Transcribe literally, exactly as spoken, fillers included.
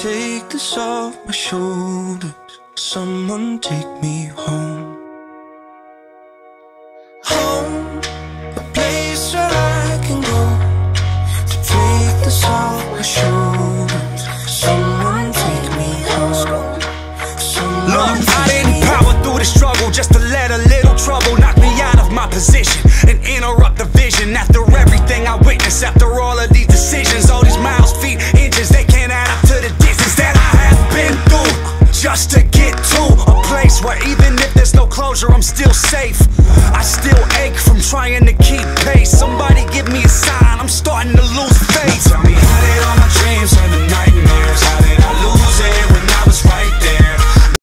take this off my shoulders. Someone take me home. Home, a place where I can go to take this off my shoulders. Someone take me home. Someone Look, I take didn't me power through the struggle just to let a little trouble knock me out of my position and interrupt the vision. After everything I witnessed, after all of these decisions, all these miles, feet, inches, they can't add up to the distance that I have been through just to get to a place where even if there's no closure, I'm still safe. I still ache from trying to keep pace. Somebody give me a sign, I'm starting